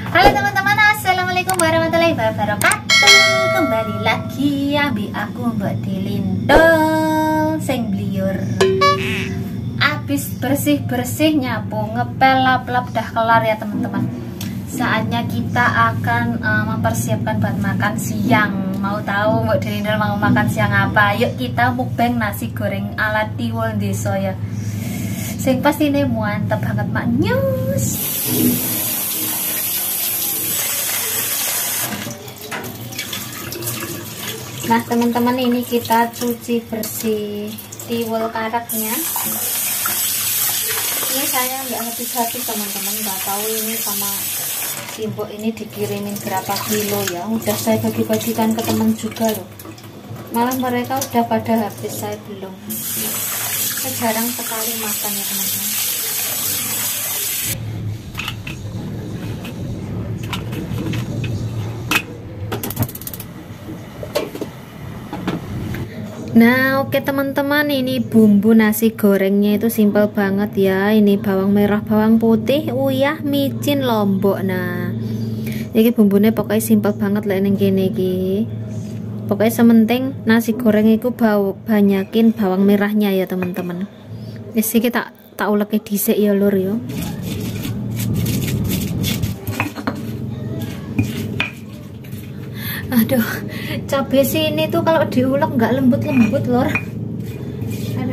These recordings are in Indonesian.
Halo teman-teman, assalamualaikum warahmatullahi wabarakatuh. Kembali lagi ambil aku Mbak Delindol sing bliur. Abis bersih-bersih, nyapu, ngepel, lap-lap dah kelar ya teman-teman. Saatnya kita akan mempersiapkan buat makan siang. Mau tahu Mbak Delindol mau makan siang apa? Yuk kita mukbang nasi goreng ala Tiwul Deso ya. Sing pasti ini mantep banget maknyus. Nah teman-teman, ini kita cuci bersih tiwul kareknya. Ini saya nggak habis-habis teman-teman, nggak tahu ini sama Simbo ini dikirimin berapa kilo ya. Udah saya bagi-bagikan ke teman juga loh, malah mereka udah pada habis, saya belum. Saya jarang sekali makan ya teman-teman. Nah oke teman-teman, ini bumbu nasi gorengnya itu simple banget ya. Ini bawang merah, bawang putih, uyah, micin, lombok. Nah ini bumbunya pokoknya simple banget lah ini gini. Pokoknya sementing nasi goreng itu banyakin bawang merahnya ya teman-teman. Isi kita tak ulek dhisik ya lur yo. Aduh, cabai sini tuh kalau diulek nggak lembut-lembut lor. Ada.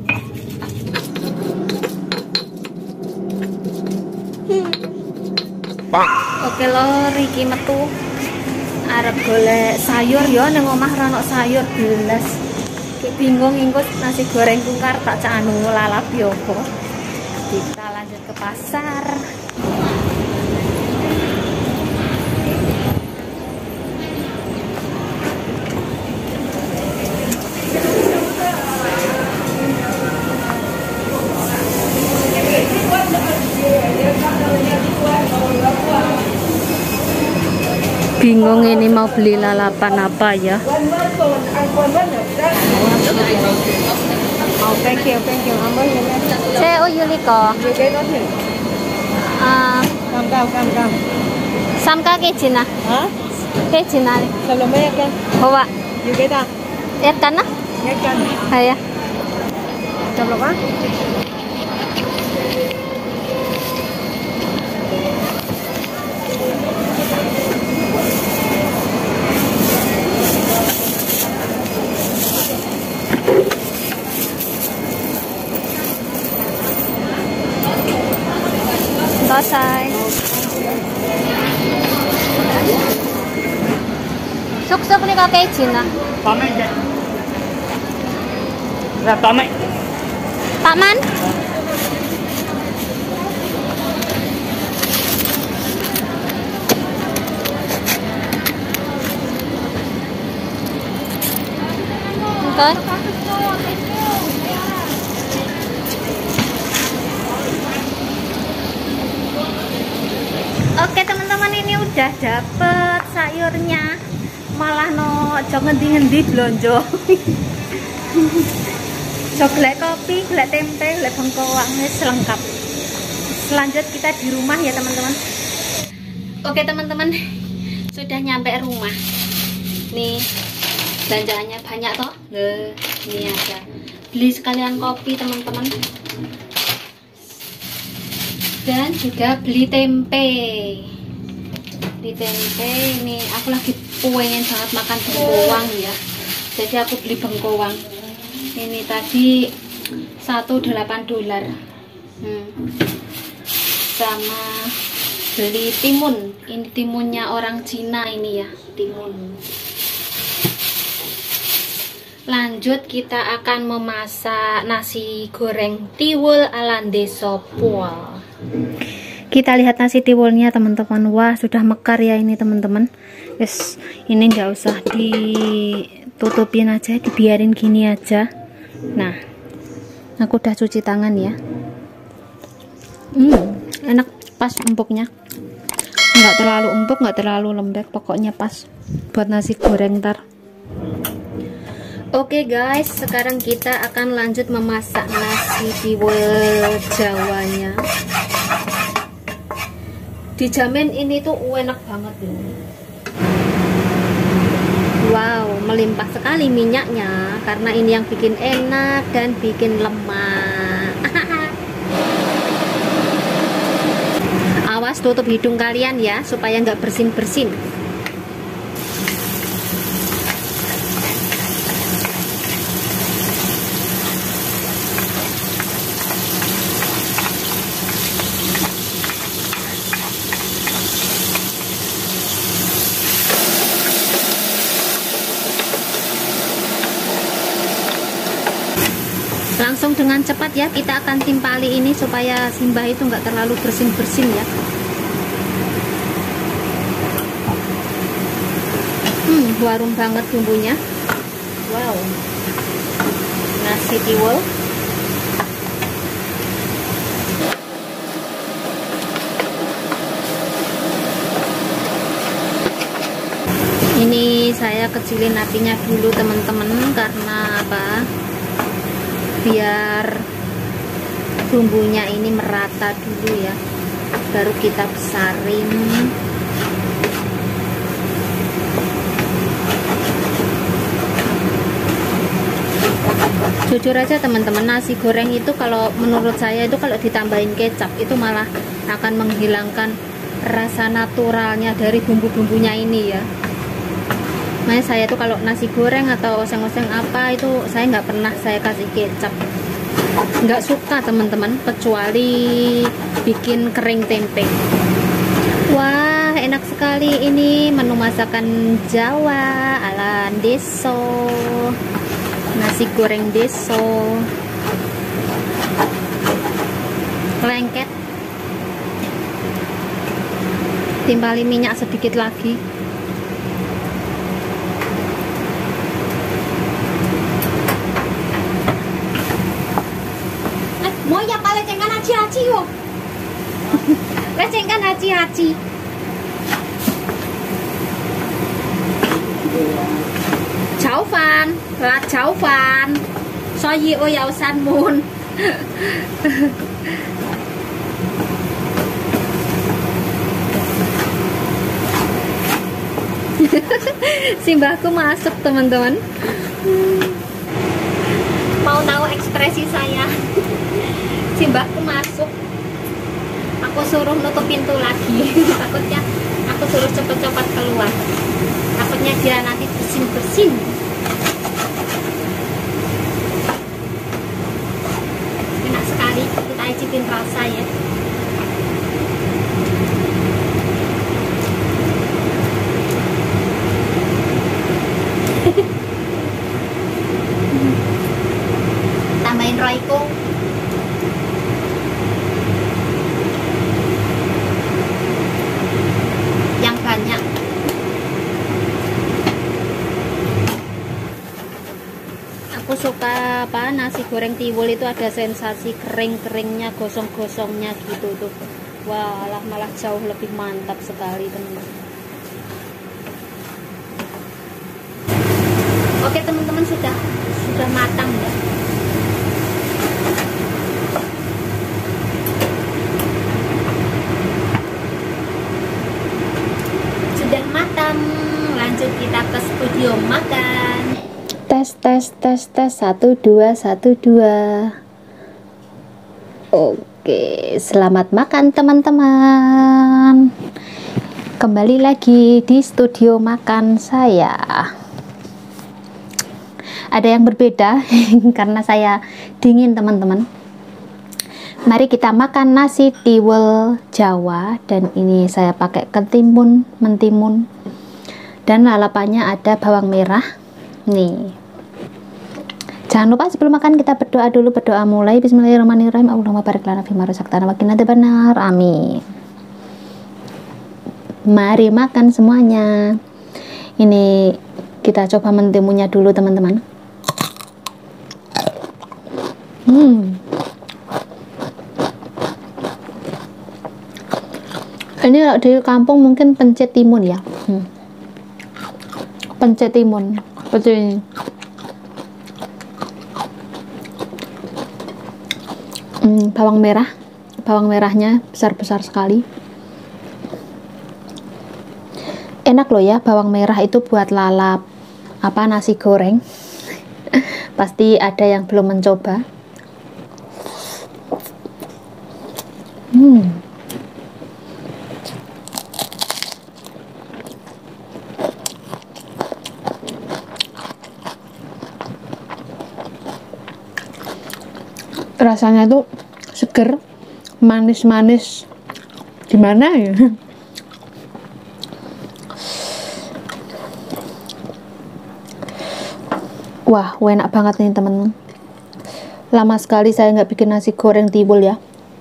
Oke lor, iki metu arep golek sayur ya, nang omah ra ono sayur belas. Ki bingung ingkut nasi goreng kungkar tak canu lalap yo apa. Kita lanjut ke pasar. Bingung ini mau beli lalapan apa ya. Saya Yuliko. Samka kejina. Kejina. Bawa. Ya kan? Ya. Coba. Selesai. Suk-suk nih kakek izin lah. Pamen deh. Lah pamen. Paman. Oke. Oke teman-teman, ini udah dapet sayurnya, malah no jok ngendi-ngendi blonjo. Jok gelek kopi, gelek tempe, gelek bengkoang, selengkap. Selanjut kita di rumah ya teman-teman. Oke teman-teman, sudah nyampe rumah. Nih belanjaannya banyak toh. Ini aja. Beli sekalian kopi teman-teman. Dan juga beli tempe. Beli tempe ini aku lagi pengen banget makan bengkoang ya. Jadi aku beli bengkoang. Ini tadi $1.8. Sama beli timun. Ini timunnya orang Cina ini ya, timun. Lanjut kita akan memasak nasi goreng tiwul ala Deso Pual. Kita lihat nasi tiwulnya teman-teman. Wah sudah mekar ya ini teman-teman. Yes, ini nggak usah ditutupin aja, dibiarin gini aja. Nah aku udah cuci tangan ya. Enak, pas empuknya, nggak terlalu empuk, nggak terlalu lembek, pokoknya pas buat nasi goreng ntar. Oke guys, sekarang kita akan lanjut memasak nasi tiwul Jawanya. Dijamin ini tuh enak banget ini. Wow, melimpah sekali minyaknya karena ini yang bikin enak dan bikin lemak. Awas tutup hidung kalian ya supaya nggak bersin-bersin. Langsung dengan cepat ya kita akan timpali ini supaya simbah itu nggak terlalu bersin-bersin ya. Harum banget bumbunya. Wow, nasi tiwul. Ini saya kecilin apinya dulu teman-teman, karena apa? Biar bumbunya ini merata dulu ya, baru kita besarin. Jujur aja teman-teman, nasi goreng itu kalau menurut saya itu kalau ditambahin kecap itu malah akan menghilangkan rasa naturalnya dari bumbu-bumbunya ini ya. Makanya saya tuh kalau nasi goreng atau oseng-oseng apa itu saya nggak pernah saya kasih kecap, nggak suka teman-teman, kecuali bikin kering tempe. Wah, enak sekali ini menu masakan Jawa ala deso, nasi goreng deso, lengket, timbali minyak sedikit lagi. Haji yo. Lecengkan haji. Cháo phan, là cháo phan. So yi ô yao san mun. Simbahku masuk teman-teman. Mau tahu ekspresi saya? Simbahku masuk, aku suruh nutup pintu lagi. Takutnya aku suruh cepet-cepet keluar, takutnya dia nanti bersin-bersin. Enak sekali, kita icipin rasa ya. Tambahin roiko. Banyak. Aku suka apa, nasi goreng tiwul itu ada sensasi kering-keringnya, gosong-gosongnya gitu tuh. Wah, malah jauh lebih mantap sekali teman-teman. Oke teman-teman, sudah matang ya. Lanjut kita ke studio makan. Tes 1 2 1 2. Oke, selamat makan teman-teman. Kembali lagi di studio makan saya. Ada yang berbeda karena saya dingin teman-teman. Mari kita makan nasi tiwul Jawa, dan ini saya pakai ketimun, mentimun, dan lalapannya ada bawang merah nih. Jangan lupa sebelum makan kita berdoa dulu. Berdoa mulai. Bismillahirrahmanirrahim. Allahumma barik lana fima razaqtana wa qina adzabannar. Amin. Mari makan semuanya. Ini kita coba mentimunnya dulu teman-teman. Ini kalau di kampung mungkin pencet timun ya. Pencet timun seperti ini. Bawang merahnya besar-besar sekali. Enak loh ya, bawang merah itu buat lalap apa nasi goreng. Pasti ada yang belum mencoba. Rasanya tuh seger, manis-manis, gimana ya. Wah, enak banget nih temen. Lama sekali saya nggak bikin nasi goreng tiwul ya.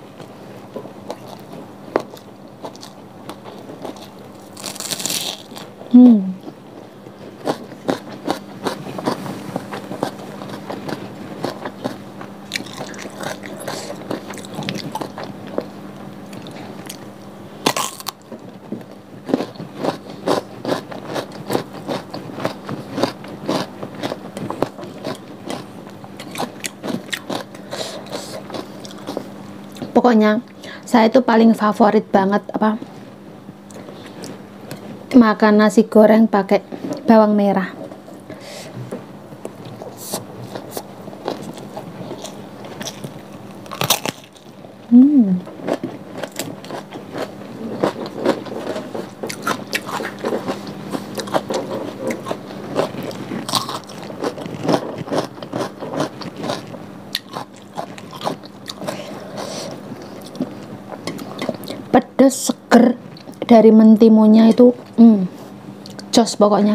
Pokoknya saya itu paling favorit banget apa makan nasi goreng pakai bawang merah. Pedas, seger, dari mentimunya itu jos pokoknya.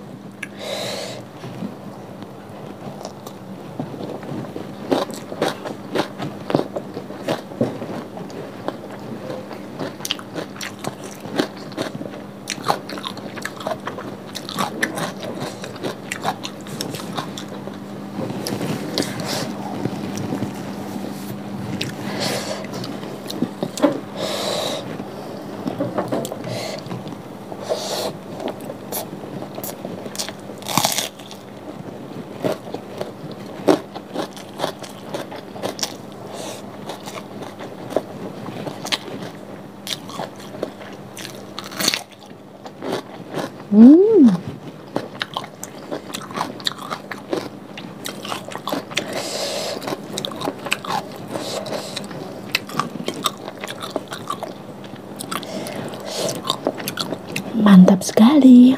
Mantap sekali.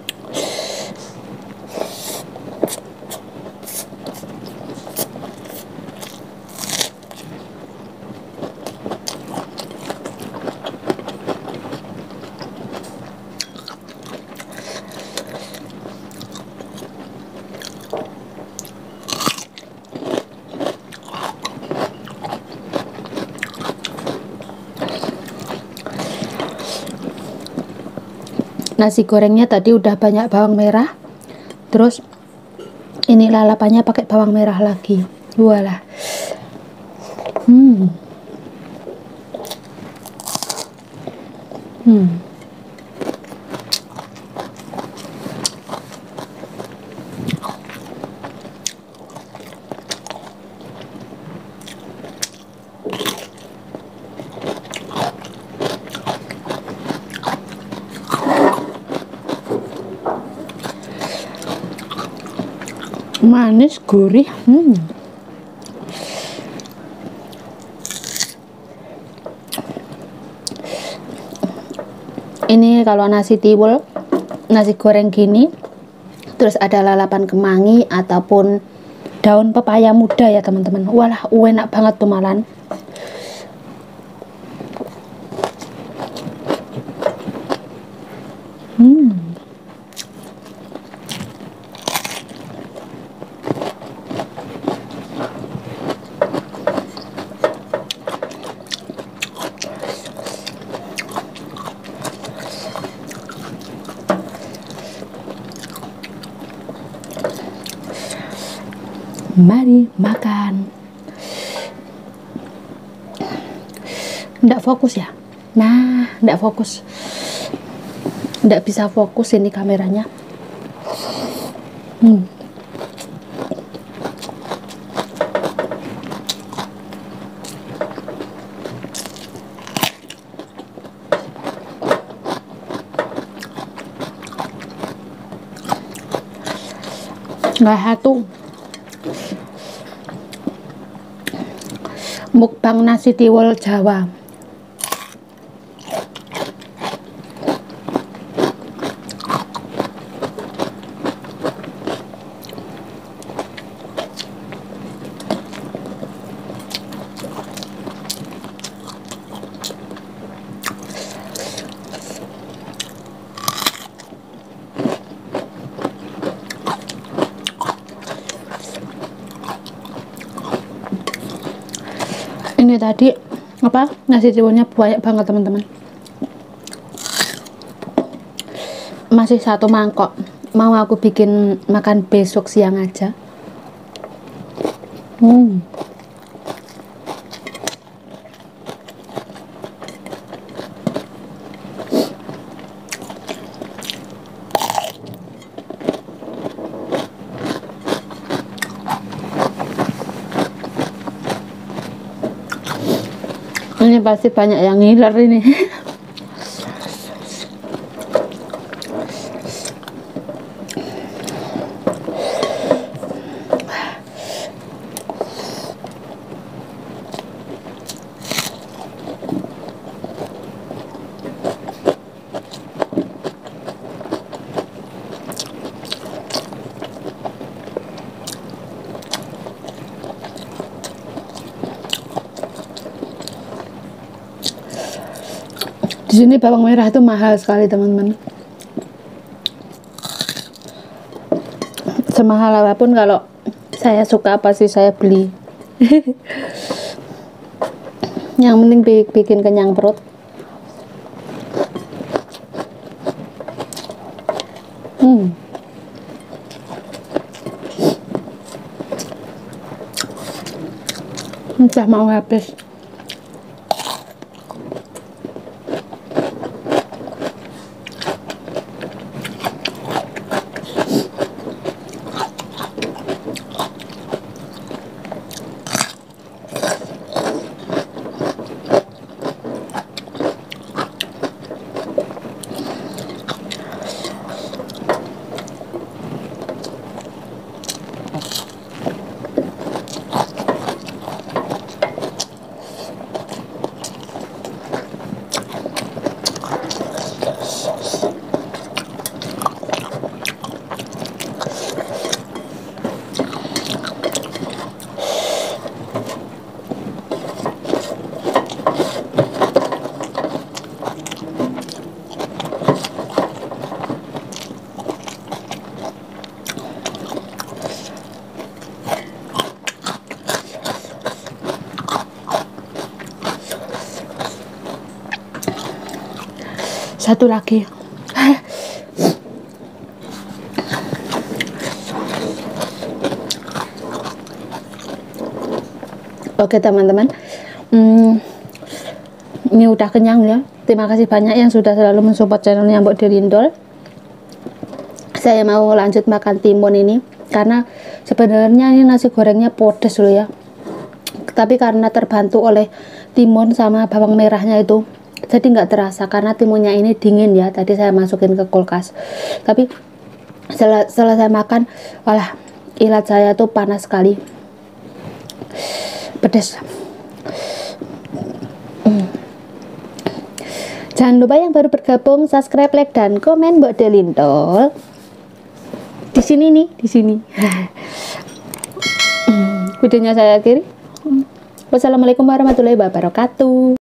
Nasi gorengnya tadi udah banyak bawang merah, terus ini lalapannya pakai bawang merah lagi. Walah. Manis, gurih. Ini kalau nasi tiwul, nasi goreng gini, terus ada lalapan kemangi ataupun daun pepaya muda ya teman-teman. Walah, enak banget tuh malan. Mari makan. Nggak fokus ya? Nah, nggak fokus. Nggak bisa fokus ini kameranya. Nah, satu mukbang nasi tiwul Jawa. Ini tadi apa, nasi tiwulnya banyak banget teman-teman, masih satu mangkok, mau aku bikin makan besok siang aja. Ini pasti banyak yang ngiler ini. Di sini bawang merah itu mahal sekali teman-teman. Semahal apapun kalau saya suka pasti saya beli. Yang penting bikin kenyang perut. Udah mau habis. Satu lagi. Oke teman-teman, ini udah kenyang ya. Terima kasih banyak yang sudah selalu mensupport channelnya Mbok Delindol. Saya mau lanjut makan timun ini karena sebenarnya ini nasi gorengnya pedes loh ya, tapi karena terbantu oleh timun sama bawang merahnya itu jadi nggak terasa, karena timunnya ini dingin ya, tadi saya masukin ke kulkas. Tapi setelah saya makan, walah, ilat saya tuh panas sekali, pedes. Jangan lupa yang baru bergabung subscribe, like, dan komen Mbok Delindol. Di sini nih, di sini. Videonya saya akhiri. Wassalamualaikum warahmatullahi wabarakatuh.